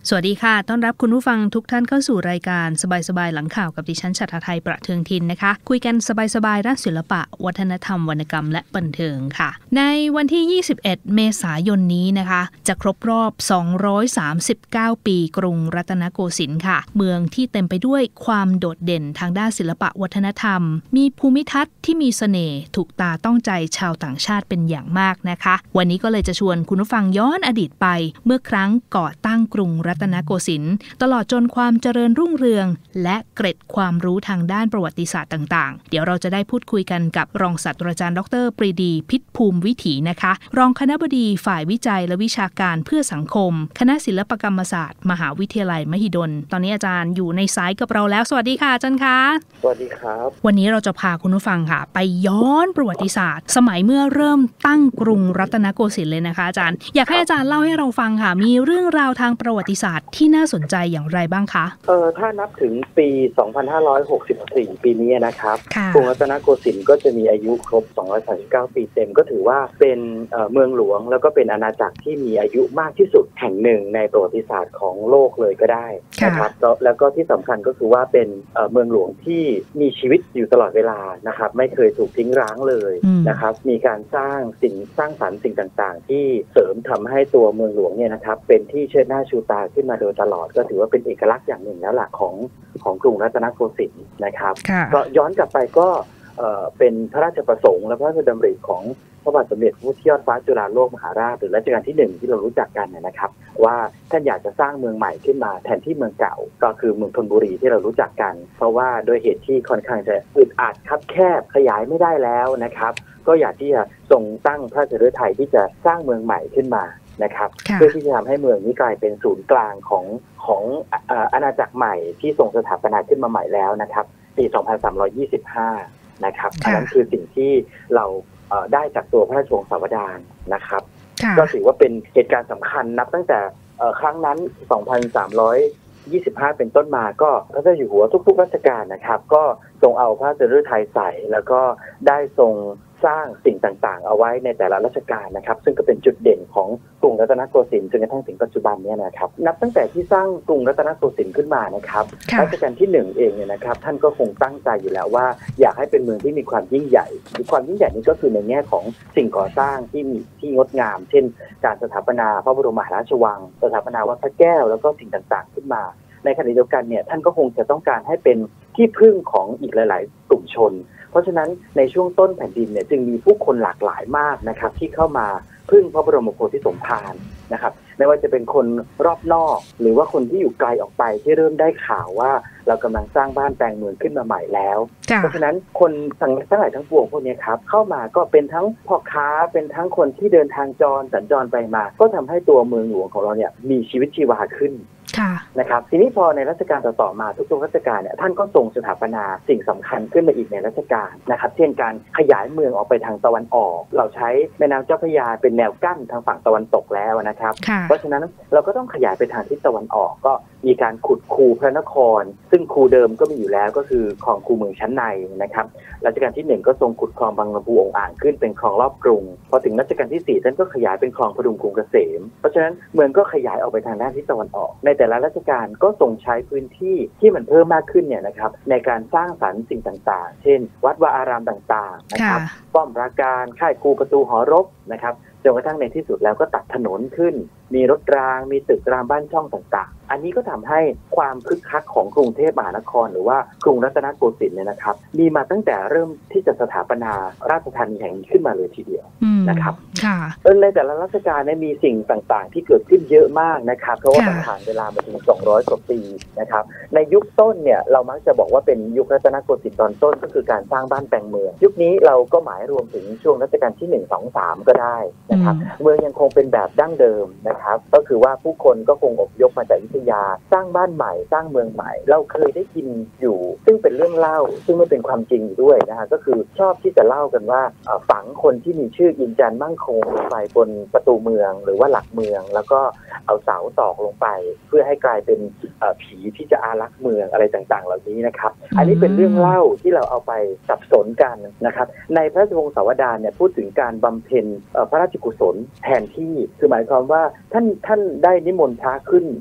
สวัสดีค่ะต้อนรับคุณผู้ฟังทุกท่านเข้าสู่รายการสบายๆหลังข่าวกับดิฉันฉัตรไทยประเทืองทินนะคะคุยกันสบายๆด้านศิลปะวัฒนธรรมวรรณกรรมและบันเทิงค่ะในวันที่21เมษายนนี้นะคะจะครบรอบ239ปีกรุงรัตนโกสินทร์ค่ะเมืองที่เต็มไปด้วยความโดดเด่นทางด้านศิลปะวัฒนธรรมมีภูมิทัศน์ที่มีเสน่ห์ถูกตาต้องใจชาวต่างชาติเป็นอย่างมากนะคะวันนี้ก็เลยจะชวนคุณผู้ฟังย้อนอดีตไปเมื่อครั้งก่อตั้งกรุงรัตนโกสินทร์ตลอดจนความเจริญรุ่งเรืองและเกร็ดความรู้ทางด้านประวัติศาสตร์ต่างๆเดี๋ยวเราจะได้พูดคุยกันกับรองศาสตราจารย์ดร.ปรีดีพิษภูมิวิถีนะคะรองคณบดีฝ่ายวิจัยและวิชาการเพื่อสังคมคณะศิลปกรรมศาสตร์มหาวิทยาลัยมหิดลตอนนี้อาจารย์อยู่ในสายกับเราแล้วสวัสดีค่ะอาจารย์คะสวัสดีครับวันนี้เราจะพาคุณผู้ฟังค่ะไปย้อนประวัติศาสตร์สมัยเมื่อเริ่มตั้งกรุงรัตนโกสินทร์เลยนะคะอาจารย์อยากให้อาจารย์เล่าให้เราฟังค่ะมีเรื่องราวทางประวัติศาสตร์ที่น่าสนใจอย่างไรบ้างคะถ้านับถึงปี 2564 ปีนี้นะครับกรุงรัตนโกสินทร์ก็จะมีอายุครบ239 ปีเต็มก็ถือว่าเป็นเมืองหลวงแล้วก็เป็นอาณาจักรที่มีอายุมากที่สุดแห่งหนึ่งในประวัติศาสตร์ของโลกเลยก็ได้นะครับแล้วก็ที่สำคัญก็คือว่าเป็นเมืองหลวงที่มีชีวิตอยู่ตลอดเวลานะครับไม่เคยถูกทิ้งร้างเลยนะครับมีการสร้างสรรค์สิ่งต่างๆที่เสริมทำให้ตัวเมืองหลวงเนี่ยนะครับเป็นที่เชิดหน้าชูตาขึ้นมาโดยตลอดก็ถือว่าเป็นเอกลักษณ์อย่างหนึ่งแล้วล่ะของกรุงรัตนโกสินทร์นะครับก็ย้อนกลับไปก็เป็นพระราชประสงค์และพระราชดำริของพระบาทสมเด็จพระพุทธยอดฟ้าจุฬาโลกมหาราชหรือรัชกาลที่1ที่เรารู้จักกันนะครับว่าท่านอยากจะสร้างเมืองใหม่ขึ้นมาแทนที่เมืองเก่าก็คือเมืองธนบุรีที่เรารู้จักกันเพราะว่าโดยเหตุที่ค่อนข้างจะอึดอัดคับแคบขยายไม่ได้แล้วนะครับก็อยากที่จะทรงตั้งพระราชฤทัยที่จะสร้างเมืองใหม่ขึ้นมานะครับเพื่อที่จะทำให้เมืองนี้กลายเป็นศูนย์กลางของอาณาจักรใหม่ที่ทรงสถาปนาขึ้นมาใหม่แล้วนะครับปี 2325 นะครับอันนั้นคือสิ่งที่เราได้จากตัวพระราชวงศ์สาวดารนะครับก็ถือว่าเป็นเหตุการณ์สำคัญนับตั้งแต่ครั้งนั้น 2325 เป็นต้นมาก็พระเจ้าอยู่หัวทุกๆรัชกาลนะครับก็ทรงเอาพระราชฤทัยใส่แล้วก็ได้ทรงสร้างสิ่งต่างๆเอาไว้ในแต่ละรัชกาลนะครับซึ่งก็เป็นจุดเด่นของกรุงรัตนโกสินทร์จนกระทั่งถึงปัจจุบันนี้นะครับนับตั้งแต่ที่สร้างกรุงรัตนโกสินทร์ขึ้นมานะครับรัชกาลที่1เองเนี่ยนะครับท่านก็คงตั้งใจอยู่แล้วว่าอยากให้เป็นเมืองที่มีความยิ่งใหญ่ความยิ่งใหญ่นี้ก็คือในแง่ของสิ่งก่อสร้างที่งดงามเช่นการสถาปนาพระบรมมหาราชวังสถาปนาวัดพระแก้วแล้วก็สิ่งต่างๆขึ้นมาในขณะเดียวกันเนี่ยท่านก็คงจะต้องการให้เป็นที่พึ่งของอีกหลายๆกลุ่มชนเพราะฉะนั้นในช่วงต้นแผ่นดินเนี่ยจึงมีผู้คนหลากหลายมากนะครับที่เข้ามาพึ่งพระบรมโพธิสมภารนะครับไม่ว่าจะเป็นคนรอบนอกหรือว่าคนที่อยู่ไกลออกไปที่เริ่มได้ข่าวว่าเรากำลังสร้างบ้านแปลงเมืองขึ้นมาใหม่แล้วเพราะฉะนั้นคนทั้งหลายทั้งปวงพวกนี้ครับเข้ามาก็เป็นทั้งพ่อค้าเป็นทั้งคนที่เดินทางสัญจรไปมาก็ทำให้ตัวเมืองหลวงของเราเนี่ยมีชีวิตชีวาขึ้นนะครับทีนี้พอในรัชกาลต่อๆมาทุกๆรัชกาลเนี่ยท่านก็ทรงสถาปนาสิ่งสำคัญขึ้นมาอีกในรัชกาลนะครับเช่นการขยายเมืองออกไปทางตะวันออกเราใช้แม่น้ำเจ้าพระยาเป็นแนวกั้นทางฝั่งตะวันตกแล้วนะครับเพราะฉะนั้นเราก็ต้องขยายไปทางทิศตะวันออกก็มีการขุดคูพระนครซึ่งคูเดิมก็มีอยู่แล้วก็คือคลองคูเมืองชั้นในนะครับรัชกาลที่1ก็ทรงขุดคลองบางลำพูองอ่างขึ้นเป็นคลองรอบกรุงพอถึงรัชกาลที่4ท่านก็ขยายเป็นคลองพดุงกรุงเกษมเพราะฉะนั้นเมืองก็ขยายออกไปทางด้านทิศตะวันออกในแต่ละรัชกาลก็ทรงใช้พื้นที่ที่มันเพิ่มมากขึ้นเนี่ยนะครับในการสร้างสรรค์สิ่งต่างๆเช่นวัดวาอารามต่างๆนะครับป้อมปราการค่ายครูประตูหอรบนะครับจนกระทั่งในที่สุดแล้วก็ตัดถนนขึ้นมีรถรางมีตึกรามบ้านช่องต่างๆอันนี้ก็ทำให้ความคึกคักของกรุงเทพมหานครหรือว่ากรุงรัตนโกสินทร์เนี่ยนะครับมีมาตั้งแต่เริ่มที่จะสถาปนาราชธานีแห่งนี้ขึ้นมาเลยทีเดียวนะครับในแต่ละรัชกาลเนี่ยมีสิ่งต่างๆที่เกิดขึ้นเยอะมากนะครับเพราะว่าผ่านเวลามาถึง200 กว่าปีนะครับในยุคต้นเนี่ยเรามักจะบอกว่าเป็นยุครัตนโกสินทร์ตอนต้นก็คือการสร้างบ้านแปลงเมืองยุคนี้เราก็หมายรวมถึงช่วงรัชกาลที่1 2 3ก็ได้นะครับเมืองยังคงเป็นแบบดั้งเดิมนะครับก็คือว่าผู้คนก็คงอพยพมาจากอยุธยาสร้างบ้านใหม่สร้างเมืองใหม่เราเคยได้ยินอยู่ซึ่งเป็นเรื่องเล่าซึ่งไม่เป็นความจริงอยู่ด้วยนะฮะก็คือชอบที่จะเล่ากันว่าฝังคนที่มีชื่ออินจันทร์มั่งคงลงไปบนประตูเมืองหรือว่าหลักเมืองแล้วก็เอาเสาตอกลงไปเพื่อให้กลายเป็นผีที่จะอารักษ์เมืองอะไรต่างๆเหล่านี้นะครับอันนี้เป็นเรื่องเล่าที่เราเอาไปสับสนกันนะครับในพระราชวงศ์สาวดารเนี่ยพูดถึงการบำเพ็ญพระราชกุศลแทนที่คือหมายความว่าท่านได้นิมนต์พระขึ้น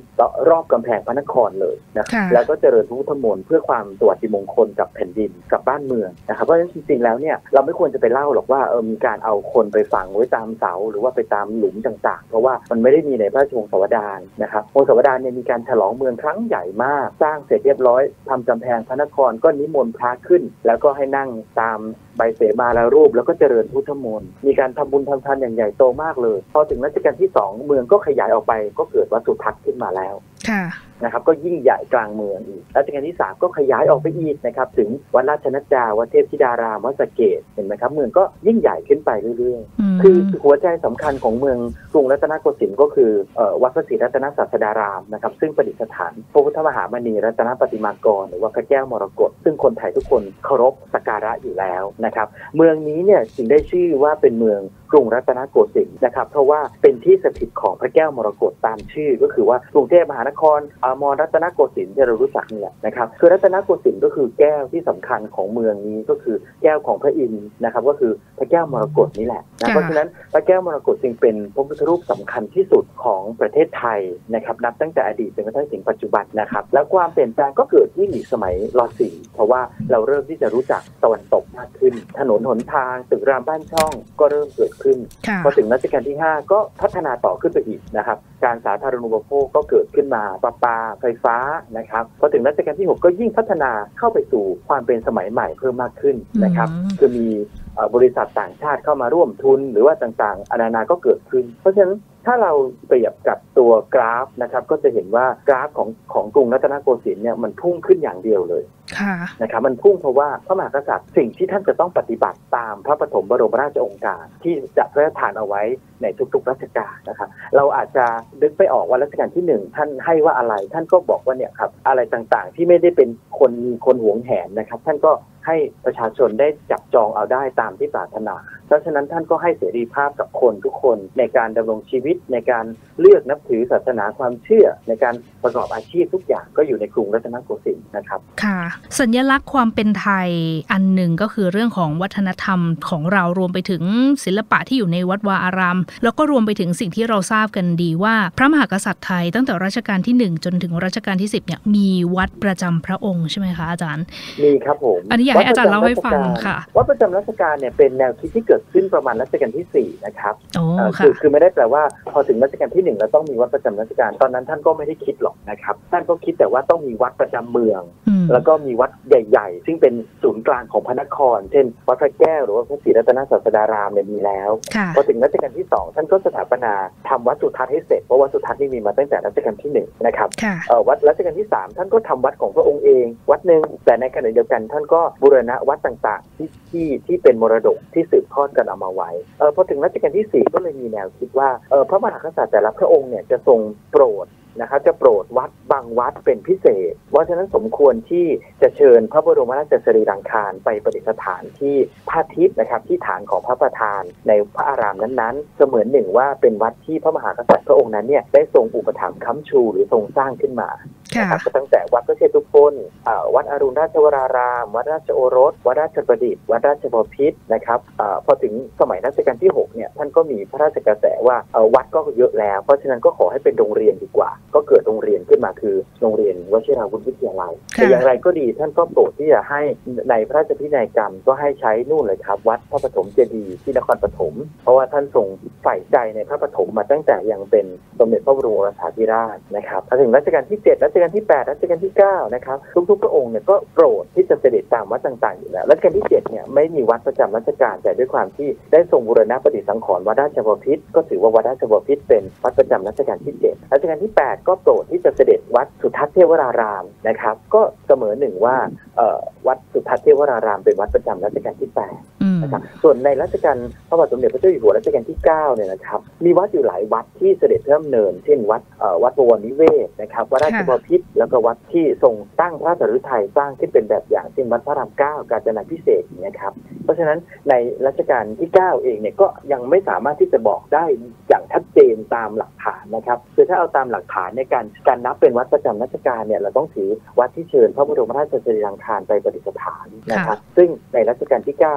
รอบกำแพงพระนครเลยนะแล้วก็เจริญพระพุทธมนต์เพื่อความสวัสดิมงคลกับแผ่นดินกับบ้านเมืองนะครับเพราะฉะนั้นจริงๆแล้วเนี่ยเราไม่ควรจะไปเล่าหรอกว่ามีการเอาคนไปฝังไว้ตามเสาหรือว่าไปตามหลุมต่างๆเพราะว่ามันไม่ได้มีในพระราชวงศาวดารนะครับวงศาวดารเนี่ยมีการฉลองเมืองครั้งใหญ่มากสร้างเสร็จเรียบร้อยทำกำแพงพระนครก็นิมนต์พระขึ้นแล้วก็ให้นั่งตามใบเสมาลารูปแล้วก็เจริญพุทธมนต์มีการทำบุญทำทานอย่างใหญ่โตมากเลยพอถึงรัชกาลที่2เมืองก็ขยายออกไปก็เกิดวัดสุทัศน์ขึ้นมาแล้วนะครับก็ยิ่งใหญ่กลางเมืองอีกรัชกาลที่3ก็ขยายออกไปอีกนะครับถึงวัดราชนัดดาวัดเทพธิดารามวัดสะเกษเห็นไหมครับเมืองก็ยิ่งใหญ่ขึ้นไปเรื่อยๆคือหัวใจสำคัญของเมืองกรุงรัตนโกสินทร์ก็คือวัดพระศรีรัตนศาสดารามนะครับซึ่งประดิษฐานพระพุทธมหามณีรัตนปฏิมากรหรือว่าพระแก้วมรกตซึ่งคนไทยทุกคนเคารพสักการะอยู่แล้วนะครับเมืองนี้เนี่ยจึงได้ชื่อว่าเป็นเมืองกรุงรัตนโกสินทร์นะครับเพราะว่าเป็นที่สถิตของพระแก้วมรกตตามชื่อก็คือว่ากรุงเทพมหานครอมรรัตนโกสินทร์ที่เรารู้จักนี่แหละนะครับคือรัตนโกสินทร์ก็คือแก้วที่สำคัญของเมืองนี้ก็คือแก้วของพระอินทร์นะครับก็คือพระแก้วมรกตนี่แหละนะเพราะฉะนั้นพระแก้วมรกตจึงเป็นพระพุทธรูปสำคัญที่สุดของประเทศไทยนะครับนับตั้งแต่อดีตจนกระทั่งถึงปัจจุบันนะครับแล้วความเปลี่ยนแปลงก็เกิดที่สมัยร.4เพราะว่าเราเริ่มที่จะรู้จักตะวันตกมากขึ้นถนนหนทางตึกรามบ้านช่องก็เริ่มเกิดขึ้นพอถึงรัชกาลที่5ก็พัฒนาต่อขึ้นไปอีกนะครับการสาธารณูปโภคก็เกิดขึ้นมาประปาไฟฟ้านะครับพอถึงรัชกาลที่6ก็ยิ่งพัฒนาเข้าไปสู่ความเป็นสมัยใหม่เพิ่มมากขึ้นนะครับคือมีบริษัทต่างชาติเข้ามาร่วมทุนหรือว่าต่างๆนานาก็เกิดขึ้นเพราะฉะนั้นถ้าเราเปรียบกับตัวกราฟนะครับก็จะเห็นว่ากราฟของกรุงรัตนโกสินทร์เนี่ยมันพุ่งขึ้นอย่างเดียวเลยนะครับมันพุ่งเพราะว่าพระมหากษัตริย์สิ่งที่ท่านจะต้องปฏิบัติตามพระปฐมบรมราชโองการที่จะพระราชทานเอาไว้ในทุกๆรัชกาลนะครับเราอาจจะนึกไม่ออกว่ารัชกาลที่1ท่านให้ว่าอะไรท่านก็บอกว่าเนี่ยครับอะไรต่างๆที่ไม่ได้เป็นคนหวงแหนนะครับท่านก็ให้ประชาชนได้จับจองเอาได้ตามที่ปรารถนาเพราะฉะนั้นท่านก็ให้เสรีภาพกับคนทุกคนในการดำรงชีวิตในการเลือกนับถือศาสนาความเชื่อในการประกอบอาชีพทุกอย่างก็อยู่ในกรุงรัตนโกสินทร์นะครับค่ะสัญลักษณ์ความเป็นไทยอันหนึ่งก็คือเรื่องของวัฒนธรรมของเรารวมไปถึงศิลปะที่อยู่ในวัดวาอารามแล้วก็รวมไปถึงสิ่งที่เราทราบกันดีว่าพระมหากษัตริย์ไทยตั้งแต่รัชกาลที่1จนถึงรัชกาลที่10เนี่ยมีวัดประจำพระองค์ใช่ไหมคะอาจารย์มีครับผมอันนี้อยากให้อาจารย์เล่าให้ฟังค่ะวัดประจำรัชกาลเนี่ยเป็นแนวคิดที่เกิดขึ้นประมาณรัชกาลที่4นะครับคือไม่ได้แปลว่าพอถึงรัชกาลที่1แล้วต้องมีวัดประจำรัชกาลตอนนั้นท่านก็ไม่ได้คิดหรอกนะครับท่านก็คิดแต่ว่าต้องมีวัดประจำเมืองแล้วก็มีวัดใหญ่ๆซึ่งเป็นศูนย์กลางของพระนครเช่นวัดพระแก้วหรือว่าพระศรีรัตนศาสดารามเนี่ยมีแล้วพอถึงรัชกาลที่2ท่านก็สถาปนาทำวัดสุทัศน์ให้เสร็จเพราะวัดสุทัศน์นี่มีมาตั้งแต่รัชกาลที่1นะครับวัดรัชกาลที่3ท่านก็ทำวัดของพระองค์เองวัดนึงแต่ในขณะเดียวกันท่านก็บูรณะวัดต่างๆที่เป็นมรดกที่สืบทอดกันเอามาไว้พอถึงรัชกาลที่4ก็เลยมีแนวคิดว่าพระมหากษัตริย์แต่ละพระองค์เนี่ยจะทรงโปรดนะครับจะโปรดวัดบางวัดเป็นพิเศษเพราะฉะนั้นสมควรที่จะเชิญพระบรมราชสรีรังคารไปประดิษฐานที่พระทิพย์นะครับที่ฐานของพระประธานในพระอารามนั้นๆเสมือนหนึ่งว่าเป็นวัดที่พระมหากษัตริย์พระองค์นั้นเนี่ยได้ทรงอุปถัมภ์ค้ำชูหรือทรงสร้างขึ้นมานะครับตั้งแต่วัดพระเชตุพนวัดอรุณราชวรารามวัดราชโอรสวัดราชประดิษฐ์วัดราชบพิตรนะครับพอถึงสมัยรัชกาลที่6เนี่ยท่านก็มีพระราชกระแสว่าวัดก็เยอะแล้วเพราะฉะนั้นก็ขอให้เป็นโรงเรียนดีกว่าก็เกิดโรงเรียนขึ้นมาคือโรงเรียนวชิราวุธวิทยาลัยแต่อย่างไรก็ดีท่านก็โปรดที่จะให้ในพระราชพินัยกรรมก็ให้ใช้นู่นเลยครับวัดพระปฐมเจดีย์ที่นครปฐมเพราะว่าท่านทรงใฝ่ใจในพระปฐมมาตั้งแต่ยังเป็นสมเด็จพระบรมโอรสาธิราชนะครับพอถึงรัชกาลที่7รัชกาลที่8รัชกาลที่9นะครับทุกๆพระองค์เนี่ยก็โปรดที่จะเสด็จตามวัดต่างๆอยู่แล้วรัชกาลที่7เนี่ยไม่มีวัดประจำรัชกาลแต่ด้วยความที่ได้ทรงบูรณะปฏิสังขรณ์วัดราชบพิตรก็ถือว่าวัดราชบพิตรเป็นวัดประจำรัชกาลที่7รัชกาลที่8ก็โปรดที่จะเสด็จวัดสุทัศน์เทวรารามนะครับก็เสมอหนึ่งว่าวัดสุทัศน์เทวรารามเป็นวัดประจำรัชกาลที่8นะครับส่วนในรัชกาลพระบาทสมเด็จพระเจ้าอยู่หัวรัชกาลที่9เนี่ยนะครับมีวัดอยู่หลายวัดที่เสด็จพระดำเนินเช่นวัดบวรนิเวศนะครับวัดราชบพิตรแล้วก็วัดที่ทรงตั้งพระหฤทัยสร้างขึ้นเป็นแบบอย่างเช่นวัดพระราม9กาญจนาภิเษกนะครับเพราะฉะนั้นในรัชกาลที่9เองเนี่ยก็ยังไม่สามารถที่จะบอกได้อย่างชัดเจนตามหลักฐานนะครับคือถ้าเอาตามหลักฐานในการนับเป็นวัดประจำรัชกาลเนี่ยเราต้องถือวัดที่เชิญพระบรมราชสรีรังคารไปประดิษฐานนะครับซึ่งในรัชกาลที่9เนี่ย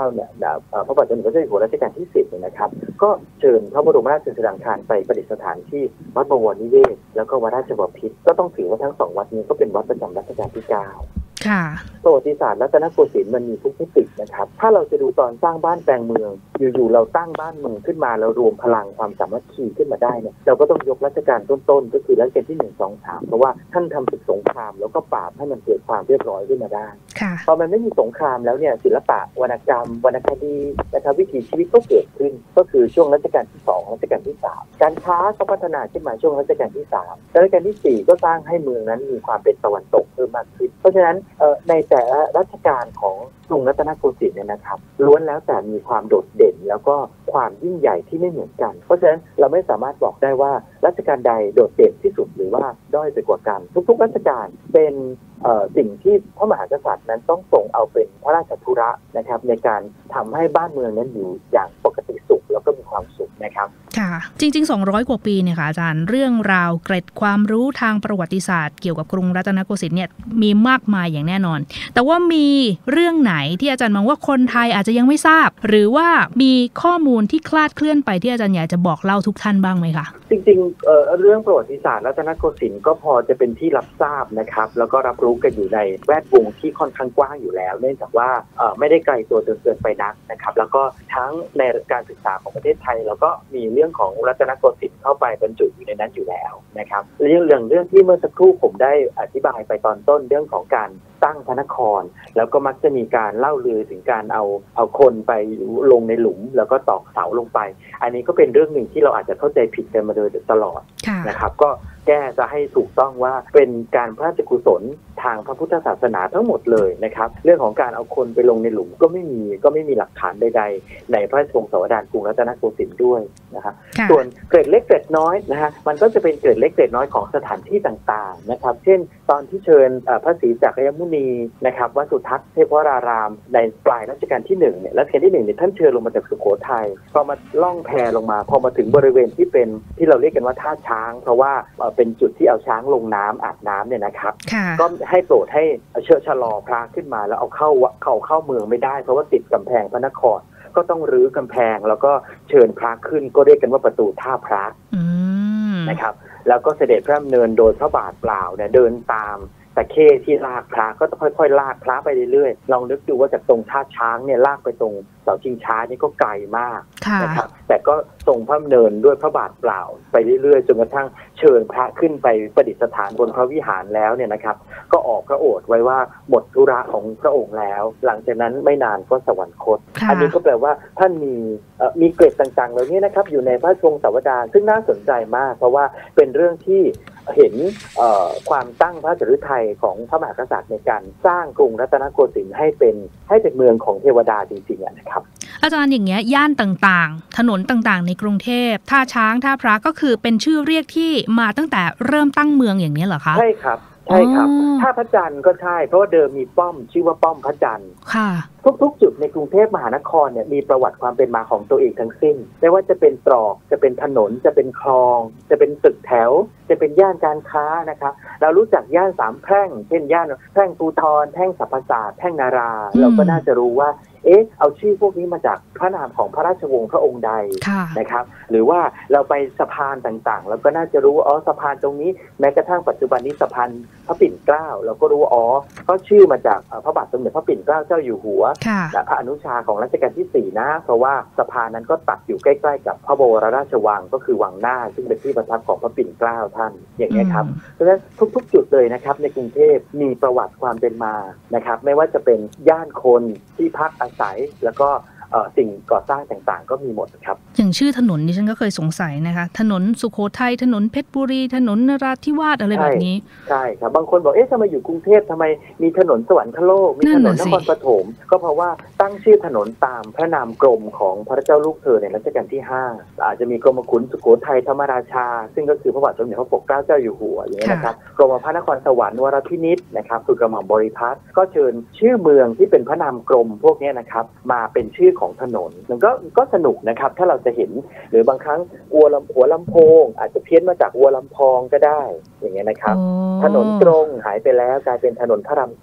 พระบาทสมเด็จพระเจ้าอยู่หัวรัชกาลที่10เนี่ยนะครับก็เชิญพระบรมราชชนางคารไปประดิษฐานที่วัดบวรนิเวศแล้วก็วัดราชบพิตรก็ต้องถือว่าทั้ง2วัดนี้ก็เป็นวัดประจำรัชกาลที่9 ค่ะประวัติศาสตร์รัตนโกสินทร์มันมีทุกมิตินะครับถ้าเราจะดูตอนสร้างบ้านแปลงเมืองอยู่ๆเราตั้งบ้านเมืองขึ้นมาเรารวมพลังความสามัคคีขึ้นมาได้เนี่ยเราก็ต้องยกรัชกาลต้นๆก็คือรัชกาลที่1 2 3เพราะว่าท่านทำศึกสงครามแล้วก็ปราบให้มันเกิดความเรียบร้อยขึ้นมาได้พอมันไม่มีสงครามแล้วเนี่ยศิลปะวรรณกรรมวรรณคดีนะครับวิถีชีวิตก็เกิดขึ้นก็คือช่วงรัชกาลที่2รัชกาลที่3การค้าก็พัฒนาขึ้นมาช่วงรัชกาลที่3รัชกาลที่4ก็สร้างให้เมืองนั้นมีความเป็นตะวันตกเพิ่มมากขึ้นเพราะฉะนั้นในแต่ละรัชกาลของกรุงรัตนโกสินทร์เนี่ยนะครับล้วนแล้วแต่มีความโดดเด่นแล้วก็ความยิ่งใหญ่ที่ไม่เหมือนกันเพราะฉะนั้นเราไม่สามารถบอกได้ว่ารัชกาลใดโดดเด่นที่สุดหรือว่าด้อยไปกว่ากันทุกๆรัชกาลเป็นสิ่งที่พระมหากษัตริย์นั้นต้องทรงเอาเป็นพระราชธุระนะครับในการทำให้บ้านเมืองนั้นอยู่อย่างปกติสุขแล้วก็มีความสุขนะครับค่ะจริงๆ200กว่าปีเนี่ยค่ะอาจารย์เรื่องราวเกร็ดความรู้ทางประวัติศาสตร์เกี่ยวกับกรุงรัตนโกสินทร์เนี่ยมีมากมายอย่างแน่นอนแต่ว่ามีเรื่องไหนที่อาจารย์มองว่าคนไทยอาจจะยังไม่ทราบหรือว่ามีข้อมูลที่คลาดเคลื่อนไปที่อาจารย์อยากจะบอกเล่าทุกท่านบ้างไหมคะจริงๆเรื่องประวัติศาสตร์รัตนโกสินทร์ก็พอจะเป็นที่รับทราบนะครับแล้วก็รับรู้กันอยู่ในแวดวงที่ค่อนข้างกว้างอยู่แล้วเนื่องจากว่าไม่ได้ไกลตัวเกินไปนักนะครับแล้วก็ทั้งในการศึกษาของประเทศไทยเราก็มีเรื่องของรัตนโกสินทร์เข้าไปบรรจุอยู่ในนั้นอยู่แล้วนะครับเรื่องที่เมื่อสักครู่ผมได้อธิบายไปตอนต้นเรื่องของการตั้งพระนครแล้วก็มักจะมีการเล่าลือถึงการเอาคนไปลงในหลุมแล้วก็ตอกเสาลงไปอันนี้ก็เป็นเรื่องหนึ่งที่เราอาจจะเข้าใจผิดกันมาโดยตลอดนะครับก็แก้จะให้ถูกต้องว่าเป็นการพระราชกุศลทางพระพุทธศาสนาทั้งหมดเลยนะครับเรื่องของการเอาคนไปลงในหลุมก็ไม่มีหลักฐานใดๆในพระราชวงศาวดารกรุงรัตนโกสินทร์ด้วยนะครับส่วนเกร็ดเล็กเกร็ดน้อยนะฮะมันก็จะเป็นเกร็ดเล็กเกร็ดน้อยของสถานที่ต่างๆนะครับเช่นตอนที่เชิญพระศรีจักรยมุนีนะครับวัดสุทัศน์เทพวรารามในปลายรัชกาลที่1เนี่ยรัชกาลที่1เนี่ยท่านเชิญลงมาจากสุโขทัยพอมาล่องแพลงมาพอมาถึงบริเวณที่เราเรียกกันว่าท่าช้างเพราะว่าเป็นจุดที่เอาช้างลงน้ำอาบน้ำเนี่ยนะครับก็ให้โปรดให้ชะลอพระขึ้นมาแล้วเอาเข้าเมืองไม่ได้เพราะว่าติดกำแพงพระนครก็ต้องรื้อกำแพงแล้วก็เชิญพระขึ้นก็เรียกกันว่าประตูท่าพระนะครับแล้วก็เสด็จพระดำเนินโดยพระบาทเปล่าเนี่ยเดินตามตะเข้ที่ลากพระก็ต้องค่อยๆลากพระไปเรื่อยๆลองนึกดูว่าจากตรงท่าช้างเนี่ยลากไปตรงเสาชิงช้านี่ก็ไกลมากนะครับแต่ก็ทรงพระดำเนินด้วยพระบาทเปล่าไปเรื่อยๆจนกระทั่งเชิญพระขึ้นไปประดิษฐานบนพระวิหารแล้วเนี่ยนะครับก็ออกพระโอษฐ์ไว้ว่าหมดธุระของพระองค์แล้วหลังจากนั้นไม่นานก็สวรรคตอันนี้ก็แปลว่าท่านมีเกร็ดต่างๆเหล่านี้นะครับอยู่ในพระราชวงศาวดารซึ่งน่าสนใจมากเพราะว่าเป็นเรื่องที่เห็นความตั้งพระฤทัยของพระมหากษัตริย์ในการสร้างกรุงรัตนโกสินทร์ให้เป็นเมืองของเทวดาจริงๆนะครับอาจารย์อย่างเงี้ยย่านต่างๆถนนต่างๆในกรุงเทพท่าช้างท่าพระก็คือเป็นชื่อเรียกที่มาตั้งแต่เริ่มตั้งเมืองอย่างนี้เหรอคะใช่ครับท่าพระจันทร์ก็ใช่เพราะว่าเดิมมีป้อมชื่อว่าป้อมพระจันทร์ค่ะทุกๆจุดในกรุงเทพมหานครเนี่ยมีประวัติความเป็นมาของตัวเองทั้งสิ้นไม่ว่าจะเป็นตรอกจะเป็นถนนจะเป็นคลองจะเป็นตึกแถวจะเป็นย่านการค้านะครับเรารู้จักย่านสามแพร่งเช่นย่านแพร่งภูธรแท่งสรรพศาสตร์แท่งนาราเราก็น่าจะรู้ว่าเอาชื่อพวกนี้มาจากพระนามของพระราชวงศ์พระองค์ใดนะครับหรือว่าเราไปสะพานต่างๆเราก็น่าจะรู้ว่าสะพานตรงนี้แม้กระทั่งปัจจุบันนี้สะพานพระปิ่นเกล้าเราก็รู้ว่าก็ชื่อมาจากพระบาทสมเด็จพระปิ่นเกล้าเจ้าอยู่หัวและพระอนุชาของรัชกาลที่4นะเพราะว่าสะพานนั้นก็ตัดอยู่ใกล้ๆกับพระบรมราชวังก็คือวังหน้าซึ่งเป็นที่ประทับของพระปิ่นเกล้าท่านอย่างนี้ครับเพราะฉะนั้นทุกๆจุดเลยนะครับในกรุงเทพมีประวัติความเป็นมานะครับไม่ว่าจะเป็นย่านคนที่พักอาศัยแล้วก็สิ่งก่อสร้างต่างๆก็มีหมดครับอย่างชื่อถนนนี่ฉันก็เคยสงสัยนะคะถนนสุโขทัยถนนเพชรบุรีถนนนราธิวาสอะไรแบบนี้ใช่ครับบางคนบอกทำไมอยู่กรุงเทพทำไมมีถนนสวรรคโลกมีถนนนครปฐมก็เพราะว่าตั้งชื่อถนนตามพระนามกรมของพระเจ้าลูกเธอในรัชกาลที่5อาจจะมีกรมขุนสุโขทัยธรรมราชาซึ่งก็คือพระบาทสมเด็จพระปกเกล้าเจ้าอยู่หัวอย่างนี้นะครับกรมพระนครสวรรค์วรพินิจนะครับคือกระหม่อมบริพัตรก็เชิญชื่อเมืองที่เป็นพระนามกรมพวกนี้นะครับมาเป็นชื่อของถนนมันก็สนุกนะครับถ้าเราจะเห็นหรือบางครั้งหัวลำโพงอาจจะเพี้ยนมาจากวัวลำพองก็ได้อย่างเงี้ยนะครับถนนตรงหายไปแล้วกลายเป็นถนนพระราม4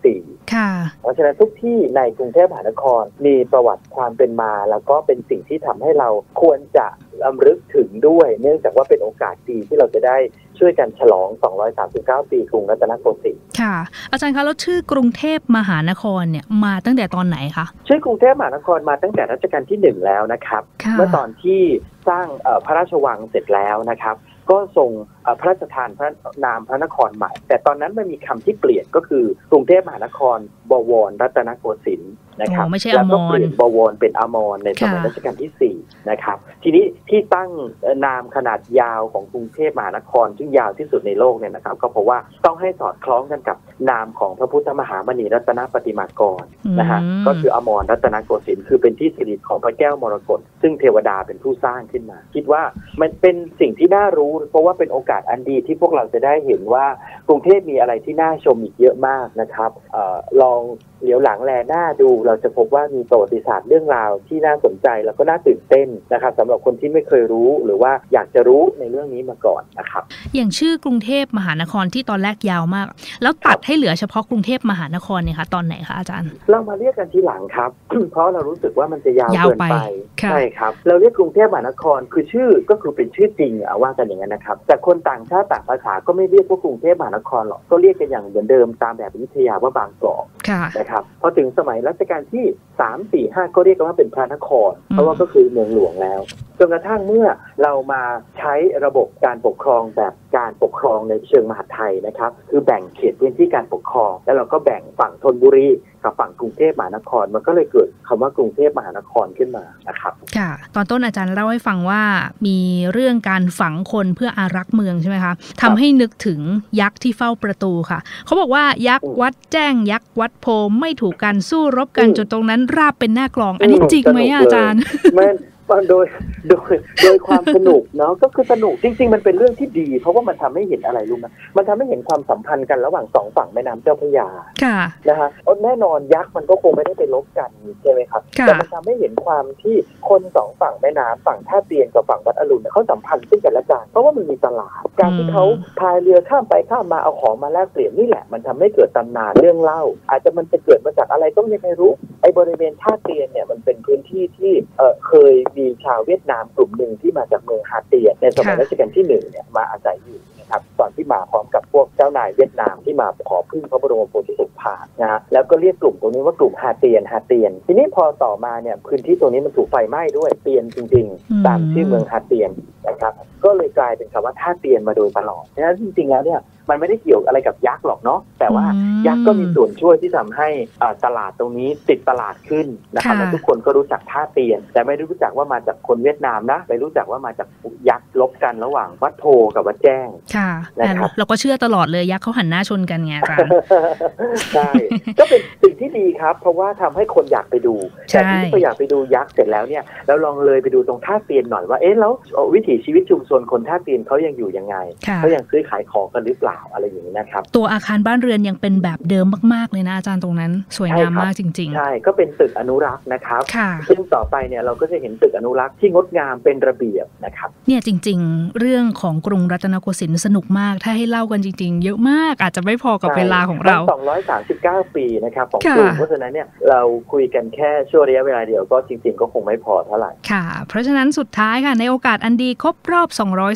เพราะฉะนั้นทุกที่ในกรุงเทพมหานครมีประวัติความเป็นมาแล้วก็เป็นสิ่งที่ทำให้เราควรจะรำลึกถึงด้วยเนื่องจากว่าเป็นโอกาสดีที่เราจะได้ช่วยกันฉลอง239ปีกรุงรัตนโกสินทร์ค่ะอาจารย์คะแล้วชื่อกรุงเทพมหานครเนี่ยมาตั้งแต่ตอนไหนคะชื่อกรุงเทพมหานครมาตั้งแต่รัชกาลที่1แล้วนะครับเมื่อตอนที่สร้างพระราชวังเสร็จแล้วนะครับก็ทรงพระราชทานพระนามพระนครใหม่แต่ตอนนั้นมันมีคำที่เปลี่ยนก็คือกรุงเทพมหานครบวรรัตนโกสินทร์นะครับแล้วก็เปลี่ยนบวรเป็นอมรในสมัยรัชกาลที่4นะครับทีนี้ที่ตั้งนามขนาดยาวของกรุงเทพมหานครซึ่งยาวที่สุดในโลกเนี่ยนะครับก็เพราะว่าต้องให้สอดคล้องกันกับนามของพระพุทธมหามณีรัตนปฏิมากรนะฮะก็คืออมรรัตนโกสินทร์คือเป็นที่สิริของพระแก้วมรกตซึ่งเทวดาเป็นผู้สร้างขึ้นมาคิดว่ามันเป็นสิ่งที่น่ารู้เพราะว่าเป็นโอกาสอันดีที่พวกเราจะได้เห็นว่ากรุงเทพมีอะไรที่น่าชมอีกเยอะมากนะครับลองเหลียวหลังแลหน้าดูเราจะพบว่ามีประวัติศาสตร์เรื่องราวที่น่าสนใจแล้วก็น่าตื่นเต้นนะครับสำหรับคนที่ไม่เคยรู้หรือว่าอยากจะรู้ในเรื่องนี้มาก่อนนะครับอย่างชื่อกรุงเทพมหานครที่ตอนแรกยาวมากแล้วตัดให้เหลือเฉพาะกรุงเทพมหานครเนี่ยค่ะตอนไหนคะอาจารย์เรามาเรียกกันทีหลังครับ เพราะเรารู้สึกว่ามันจะยาวเกินไปใช่ครับเราเรียกกรุงเทพมหานครคือชื่อก็คือเป็นชื่อจริงว่ากันอย่างนั้นนะครับแต่คนต่างชาติต่างภาษาก็ไม่เรียกว่ากรุงเทพมหานครหรอกก็เรียกกันอย่างเหมือนเดิมตามแบบวิทยาว่าบางกอกนะครับพอถึงสมัยรัชกาลที่3 4 5ก็เรียกกันว่าเป็นพระนครเพราะว่าก็คือเมืองหลวงแล้วจนกระทั่งเมื่อเรามาใช้ระบบการปกครองแบบการปกครองในเชิงมหาดไทยนะครับคือแบ่งเขตพื้นที่การปกครองแล้วเราก็แบ่งฝั่งธนบุรีกับฝั่งกรุงเทพมหานครมันก็เลยเกิดคำว่ากรุงเทพมหานครขึ้นมานะครับค่ะตอนต้นอาจารย์เล่าให้ฟังว่ามีเรื่องการฝังคนเพื่ออารักษ์เมืองใช่ไหมคะทำให้นึกถึงยักษ์ที่เฝ้าประตูค่ะเขาบอกว่ายักษ์วัดแจ้งยักษ์วัดโพไม่ถูกกันสู้รบกันจนตรงนั้นราบเป็นหน้ากลองอันนี้จริงไหมอาจารย์โดยความสนุกเนาะก็คือสนุกจริงๆมันเป็นเรื่องที่ดีเพราะว่ามันทำให้เห็นอะไรรู้ไหมมันทำให้เห็นความสัมพันธ์กันระหว่าง2ฝั่งแม่น้ำเจ้าพระยานะฮะแน่นอนยักษ์มันก็คงไม่ได้ไปลบกันใช่ไหมครับแต่มันทำให้เห็นความที่คน2ฝั่งแม่น้ำฝั่งท่าเตียนกับฝั่งวัดอรุณเขาสัมพันธ์ซึ่งกันและกันเพราะว่ามันมีตลาดการที่เขาพายเรือข้ามไปข้ามมาเอาของมาแลกเปลี่ยนนี่แหละมันทำให้เกิดตำนานเรื่องเล่าอาจจะมันจะเกิดมาจากอะไรต้องยังไม่รู้ไอ้บริเวณท่าเตียนเนี่ยมันเป็นพื้นที่ที่เคยมีชาวเวียดนามกลุ่มหนึ่งที่มาจากเมืองฮาเตียนในสมัยรัชกาลที่1เนี่ยมาอาศัยอยู่นะครับตอนที่มาพร้อมกับพวกเจ้านายเวียดนามที่มาขอพึ่งพระบรมโพธิสมภารนะฮะแล้วก็เรียกกลุ่มตรงนี้ว่ากลุ่มฮาเตียนทีนี้พอต่อมาเนี่ยพื้นที่ตรงนี้มันถูกไฟไหม้ด้วยเตียนจริงๆตามชื่อเมืองฮาเตียนนะครับก็เลยกลายเป็นคำว่าท่าเตียนมาโดยตลอดฉะนั้นจริงๆแล้วเนี่ยมันไม่ได้เกี่ยวอะไรกับยักษ์หรอกเนาะแต่ว่ายักษ์ก็มีส่วนช่วยที่ทำให้ตลาดตรงนี้ติดตลาดขึ้นนะครับและทุกคนก็รู้จักท่าเตียนแต่ไม่รู้จักว่ามาจากคนเวียดนามนะไม่รู้จักว่ามาจากยักษ์ลบกันระหว่างวัดโพกับวัดแจ้งนะครับเราก็เชื่อตลอดเลยยักษ์เขาหันหน้าชนกันไงอาจารย์ใช่ก็เป็นสิ่งที่ดีครับเพราะว่าทำให้คนอยากไปดูแต่ที่พออยากไปดูยักษ์เสร็จแล้วเนี่ยแล้วลองเลยไปดูตรงท่าเตียนหน่อยว่าแล้ววิถีชีวิตชุมชนคนท่าเตียนเขายังอยู่ยังไงเขายังซื้อขายของกันหรือเปล่าอะไรอย่างนี้นะครับตัวอาคารบ้านเรือนยังเป็นแบบเดิมมากๆเลยนะอาจารย์ตรงนั้นสวยงามมากจริงๆใช่ก็เป็นตึกอนุรักษ์นะครับซึ่งต่อไปเนี่ยเราก็จะเห็นตึกอนุรักษ์ที่งดงามเป็นระเบียบนะครับเนี่ยจริงๆเรื่องของกรุงรัตนโกสินทร์สนุกมากถ้าให้เล่ากันจริงๆเยอะมากอาจจะไม่พอกับเวลาของเรา 239 ปีนะครับของกรุงเพราะฉะนั้นเนี่ยเราคุยกันแค่ช่วงระยะเวลาเดียวก็จริงๆก็คงไม่พอเท่าไหร่ค่ะเพราะฉะนั้นสุดท้ายค่ะในโอกาสอันดีครบรอบ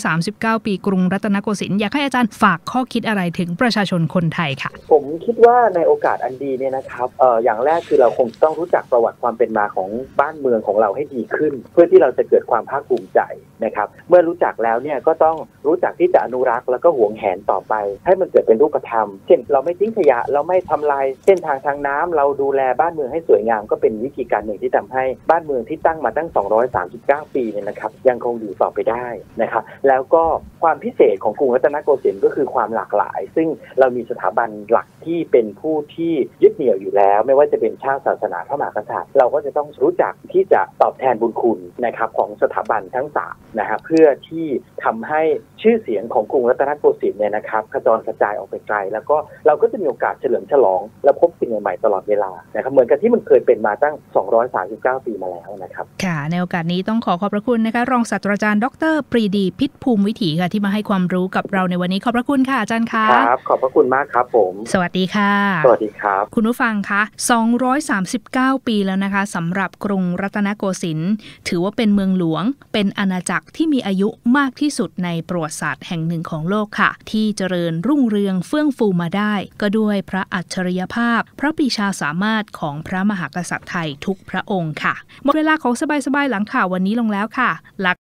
239 ปีกรุงรัตนโกสินทร์อยากให้อาจารย์ฝากข้อคิดอะไรถึงประชาชนคนไทยค่ะผมคิดว่าในโอกาสอันดีเนี่ยนะครับอย่างแรกคือเราคงต้องรู้จักประวัติความเป็นมาของบ้านเมืองของเราให้ดีขึ้นเพื่อที่เราจะเกิดความภาคภูมิใจนะครับเมื่อรู้จักแล้วเนี่ยก็ต้องรู้จักที่จะอนุรักษ์แล้วก็หวงแหนต่อไปให้มันเกิดเป็นรูปธรรมเช่นเราไม่ทิ้งขยะเราไม่ทำลายเส้นทางทางน้ำเราดูแลบ้านเมืองให้สวยงามก็เป็นวิธีการหนึ่งที่ทำให้บ้านเมืองที่ตั้งมาตั้ง239 ปีเนี่ยนะครับยังคงอยู่ต่อไปได้นะครับแล้วก็ความพิเศษของกรุงรัตนโกสินทร์ก็คือความหลากหลายซึ่งเรามีสถาบันหลักที่เป็นผู้ที่ยึดเหนี่ยวอยู่แล้วไม่ว่าจะเป็นชาติศาสนาพระมหากษัตริย์เราก็จะต้องรู้จักที่จะตอบแทนบุญคุณนะครับของสถาบันทั้ง3นะฮะเพื่อที่ทำให้ชื่อเสียงของกรุงรัตนโกสินทร์เนี่ยนะครับขจรกระจายออกไปไกลแล้วก็เราก็จะมีโอกาสเฉลิมฉลองและพบสิ่งใหม่ๆตลอดเวลานะครับเหมือนกับที่มันเคยเป็นมาตั้ง239 ปีมาแล้วนะครับค่ะในโอกาสนี้ต้องขอบพระคุณนะคะรองศาสตราจารย์ดร.ปรีดีพิษภูมิวิถีค่ะที่มาให้ความรู้กับเราในวันนี้ขอบพระคุณค่ะอาจารย์คะครับขอบพระคุณมากครับผมสวัสดีค่ะสวัสดีครับคุณผู้ฟังคะ239 ปีแล้วนะคะสำหรับกรุงรัตนโกสินทร์ถือว่าเป็นเมืองหลวงเป็นอาณาจักรที่มีอายุมากที่สุดในประวัติศาสตร์แห่งหนึ่งของโลกค่ะที่เจริญรุ่งเรืองเฟื่องฟูมาได้ก็ด้วยพระอัจฉริยภาพพระปรีชาสามารถของพระมหากษัตริย์ไทยทุกพระองค์ค่ะหมดเวลาของสบายๆหลังข่าววันนี้ลงแล้วค่ะ